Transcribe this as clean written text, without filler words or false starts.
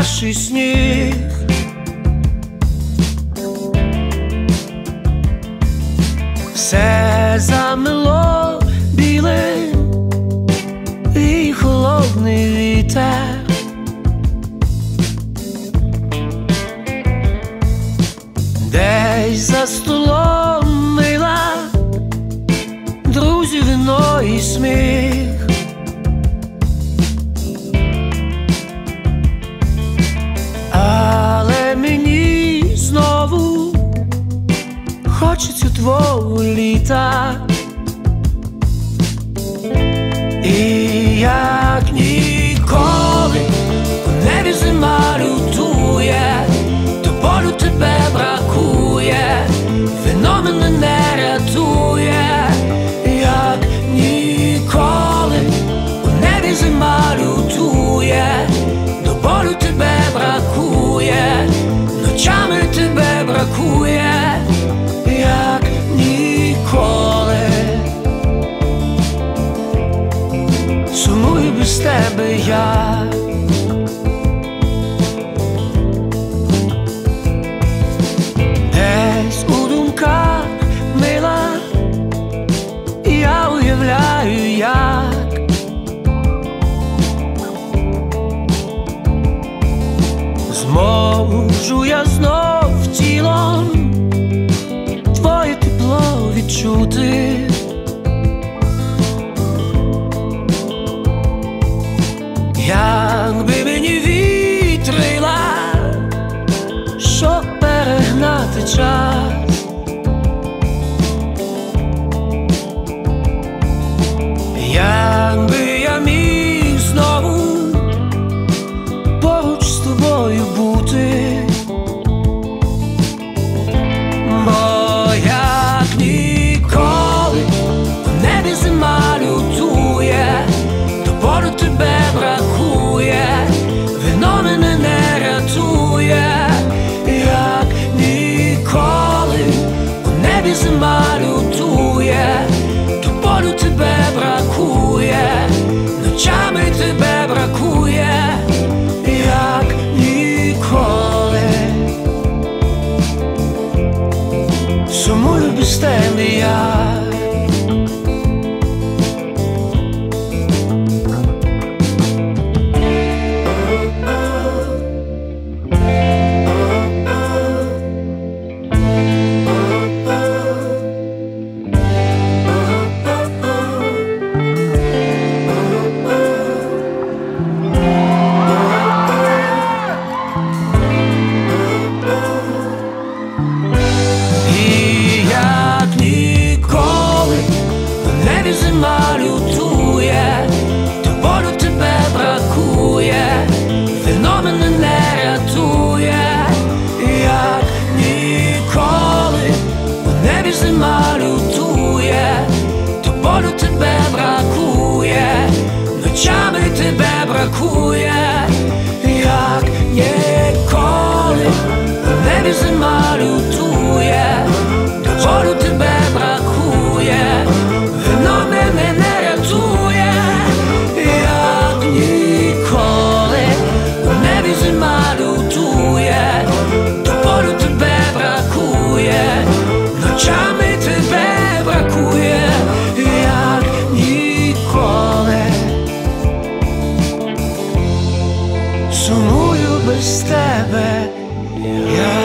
перший сніг. Все замело білим і холодний вітер. Десь за столом мила, друзі, вино і сміх. Але мені знову хочеться твого літа. І як ніколи в небі зима лютує, до болю тебе бракує, вино мене не рятує. Як ніколи в небі зима лютує, до болю тебе бракує, ночами тебе бракує. Як ніколи сумую без тебе я. Десь у думках мила я уявляю, як зможу я знов тілом твоє тепло відчути. Якби мені вітрила, щоб перегнати час, якби я міг знову поруч з тобою бути. Бо як ніколи в небі зима лютує, до болю тебе бракує, вино мене не рятує. Як ніколи в небі зима лютує, до болю тебе бракує, ночами тебе бракує. Як ніколи сумую без тебе я. Зима лютує, до болю тебе бракує, вино мене не рятує. Як ніколи в небі зима лютує, до болю тебе бракує, ночами тебе бракує. Як ніколи в небі зима лютує, до болю тебе бракує, вино мене не рятує. Як ніколи в небі зима лютує, до болю тебе бракує, ночами тебе бракує. Як ніколи сумую без тебе я.